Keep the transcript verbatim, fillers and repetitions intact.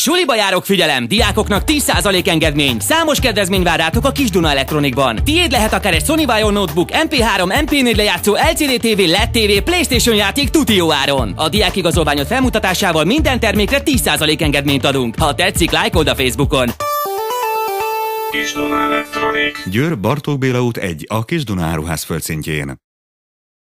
Suliba járok, figyelem! Diákoknak tíz százalék engedmény. Számos kedvezmény vár rátok a Kisduna Elektronikban. Tiéd lehet akár egy Sony Vaio Notebook, em pé három, em pé négy lejátszó, el cé dé tévé, el e dé tévé, PlayStation játék tuti jó áron. A diák igazolványod felmutatásával minden termékre tíz százalék engedményt adunk. Ha tetszik, lájkold a Facebookon. Kisduna Elektronik. Győr, Bartók Béla út egy, a Kisduna áruház földszintjén.